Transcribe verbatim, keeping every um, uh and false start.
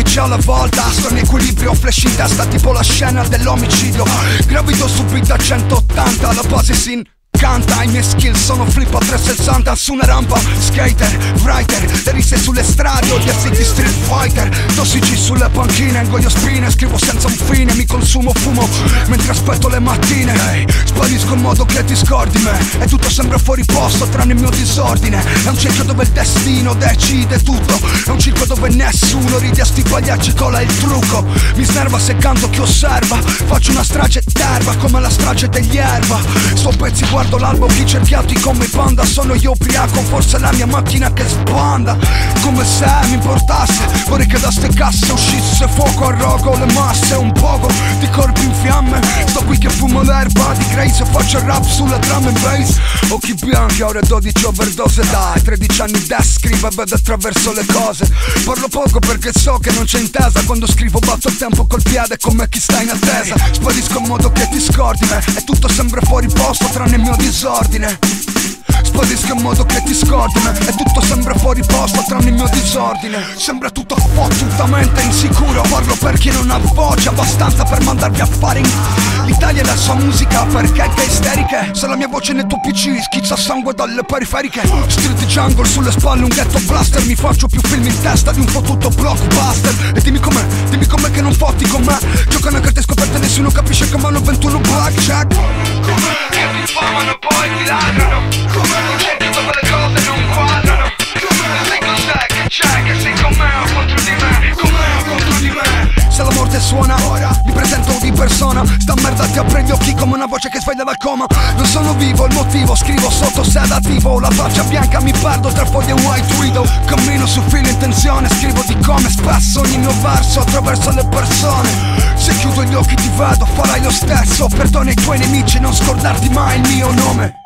faccia alla volta, sto in equilibrio, flash in testa tipo la scena dell'omicidio. Gravito subito a centottanta, la base si canta, i miei skill sono flip a trecentosessanta su una rampa, skater, writer, le risse sulle strade, odia city street fighter, tossici sulle panchine, ingoio spine, scrivo senza un fine, mi consumo fumo mentre aspetto le mattine. Hey, sparisco in modo che ti scordi me, e tutto sembra fuori posto tranne il mio disordine. È un cerchio dove il destino decide tutto, è un circo dove nessuno ride a sti pagliacci, cola il trucco. Mi snerva se canto chi osserva, faccio una strage d'erba come la strage degli erba. Sto pezzi guardo l'albo, chi cerchiati come panda, sono io ubriaco, forse è la mia macchina che sbanda. Come se mi importasse, vorrei che da ste casse uscisse fuoco a rogo, le masse, un poco di corpi in fiamme. Sto qui che fumo l'erba di Grace e faccio il rap sulla drum and bass. Occhi bianchi, ore dodici overdose, dai, tredici anni da scrivo e vedo attraverso le cose. Parlo poco perché so che non c'è intesa, quando scrivo batto il tempo col piede come chi sta in attesa. Sparisco in modo che ti scordi me, e tutto sembra fuori posto tranne il mio disordine. Sparisco in modo che ti scordi me, e tutto sembra fuori posto tranne il mio disordine. Sembra tutto fottutamente insicuro, parlo per chi non ha voce abbastanza per mandarvi a fare in... L'Italia e la sua musica perché che isteriche, se la mia voce nel tuo P C schizza sangue dalle periferiche. Street jungle sulle spalle, un ghetto blaster, mi faccio più film in testa di un fottuto blockbuster. E dimmi com'è, dimmi com'è che non fotti con me, giocano a carte scoperte, nessuno capisce che vanno ventuno blackjack. Com'è che ti famano poi ti ladrano, com'è non c'è dove le cose non quadrano, com'è sai cos'è che c'è, che sei con me o contro di me, com'è o contro di me. Se la morte suona ora, mi presento di persona, sta merda ti apre gli occhi come una voce che sveglia dal coma. Non sono vivo, il motivo, scrivo sotto sedativo, la faccia bianca mi perdo tra foglie white widow. Cammino su filo in tensione, scrivo di come spesso ogni mio verso attraverso le persone. Se chiudo gli occhi ti vedo, farai lo stesso, perdona i tuoi nemici, non scordarti mai il mio nome.